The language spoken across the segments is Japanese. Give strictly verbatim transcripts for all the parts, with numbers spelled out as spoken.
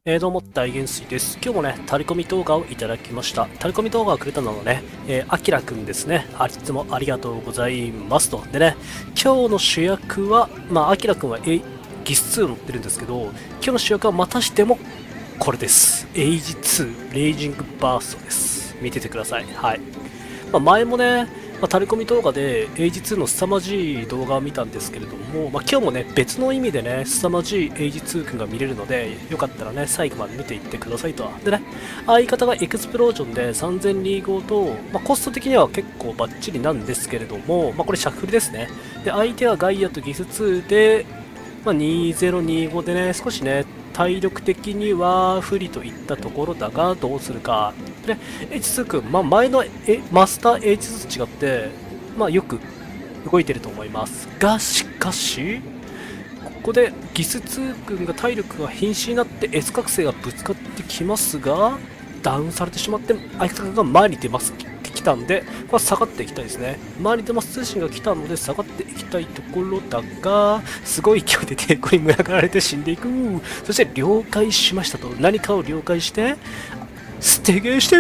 えー、どうも、大元帥です。今日もね、タレコミ動画をいただきました。タレコミ動画をくれたのはね、えー、アキラくんですね。あいつもありがとうございますと。でね、今日の主役は、まあ、アキラくんは、え、ギスツー乗ってるんですけど、今日の主役はまたしても、これです。エイジツー、レイジングバーストです。見ててください。はい。まあ、前もね、まあ、タレコミ動画で エイジツー の凄まじい動画を見たんですけれども、まあ、今日もね別の意味でね凄まじい エイジツー 君が見れるのでよかったらね最後まで見ていってくださいと。でね、相方がエクスプロージョンでさんぜんリーゴと、まあ、コスト的には結構バッチリなんですけれども、まあ、これシャッフルですね。で相手はガイアとギスツーで、まあ、にせんにじゅうごでね少しね体力的には不利といったところだがどうするか。で エイチツー 君、まあ、前のえマスター エイチツー と違って、まあ、よく動いてると思いますが、しかしここでギスツー君が体力が瀕死になって S 覚醒がぶつかってきますがダウンされてしまって相方が前に出ます来たんで、まあ、下がっていきたいですね。前に出ます通信が来たので下がっていきたいところだが、すごい勢いで抵抗に群がられて死んでいく。そして了解しましたと何かを了解して捨てゲーしてる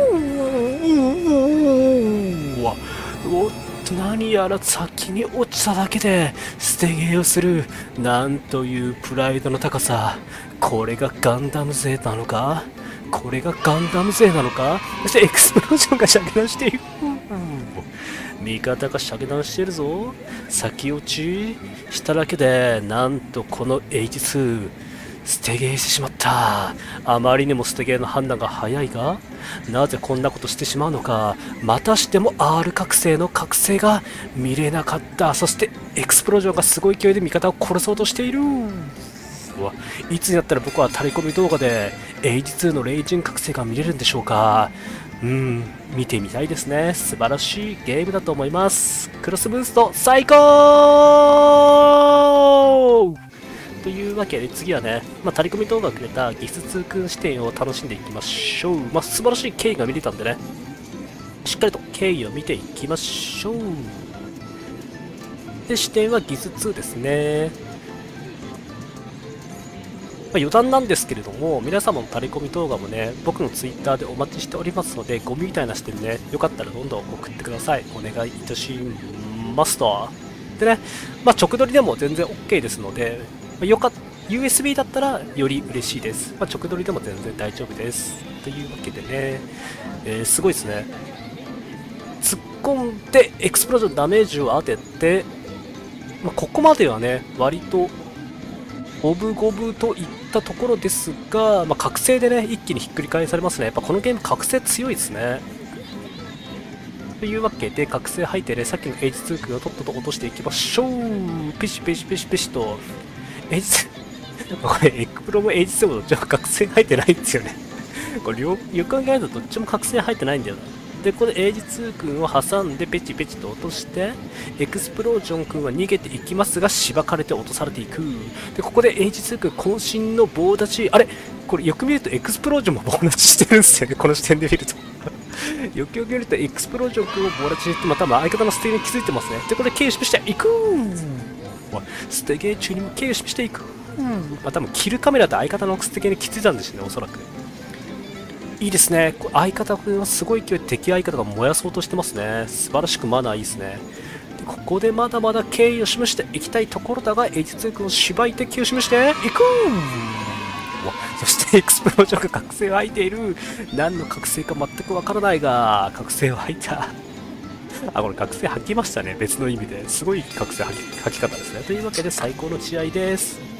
ーおっと何やら先に落ちただけで捨てゲーをする。なんというプライドの高さ。これがガンダム勢なのか、これがガンダム勢なのか。そしてエクスプロージョンが射撃している。味方が射撃しているぞ。先落ちしただけでなんとこの エイチツー捨てゲーしてしまった。あまりにも捨てゲーの判断が早いが、なぜこんなことしてしまうのか。またしても R 覚醒の覚醒が見れなかった。そしてエクスプロージョンがすごい勢いで味方を殺そうとしている。うわ、いつになったら僕はタレコミ動画で エイチツー のレイジン覚醒が見れるんでしょうか。うん、見てみたいですね。素晴らしいゲームだと思います。クロスブースト最高というわけで次はね、まあ、タレコミ動画をくれたギスツー君視点を楽しんでいきましょう。まあ、素晴らしい経緯が見れたんでね、しっかりと経緯を見ていきましょう。で、視点はギスツーですね。まあ、余談なんですけれども、皆様のタレコミ動画もね、僕のツイッターでお待ちしておりますので、ゴミみたいな視点ね、よかったらどんどん送ってください。お願いいたしますと。でね、まあ、直撮りでも全然 OK ですので、よか ユーエスビー だったらより嬉しいです。まあ、直撮りでも全然大丈夫です。というわけでね、えー、すごいですね。突っ込んでエクスプロージョンダメージを当てて、まあ、ここまではね、割と五分五分といったところですが、まあ、覚醒でね、一気にひっくり返されますね。やっぱこのゲーム覚醒強いですね。というわけで、覚醒入ってね、さっきの エイチツー 君をとっとと落としていきましょう。ペシペシペシペシと。エイチツー これ、エクプロも エイチツー もどっちも覚醒入ってないんですよね。これ、よく考えるとどっちも覚醒入ってないんだよな。で、ここで エイチツー 君を挟んでペチペチと落として、エクスプロージョン君は逃げていきますが、しばかれて落とされていく。で、ここで エイチツー 君渾身の棒立ち。あれこれよく見るとエクスプロージョンも棒立ちしてるんですよね。この視点で見ると。よくよく見るとエクスプロージョン君を棒立ちして、また相方のステゲーに気づいてますね。で、これで経由していく。ステゲー中にも経由していく。まあ、多分キルカメラで相方のステゲーに気づいたんですよね、おそらく。いいですね。相方君はすごい勢いで敵相方が燃やそうとしてますね。素晴らしくマナーいいですね。でここでまだまだ敬意を示していきたいところだが、エイチツー 君を芝居敵を示していく。そしてエクスプロージョンが覚醒を吐いている。何の覚醒か全くわからないが、覚醒を吐いた。あ、これ覚醒吐きましたね。別の意味ですごい覚醒吐き吐き方ですね。というわけで最高の試合です。